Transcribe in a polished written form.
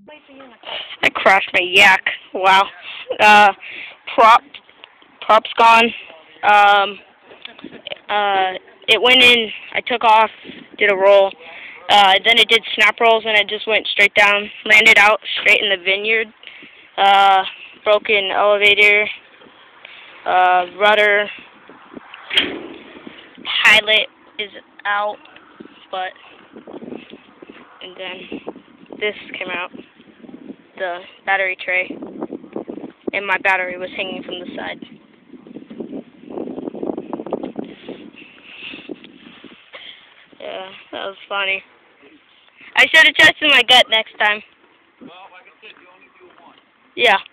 I crashed my yak. Wow. Prop. Prop's gone. Um, it went in. I took off, did a roll. Then it did snap rolls, and it just went straight down. Landed out straight in the vineyard. Broken elevator. Rudder. Pilot is out, but and then this came out. The battery tray, and my battery was hanging from the side. Yeah, that was funny. I should have trusted my gut next time. Well, like I said, you only do one. Yeah.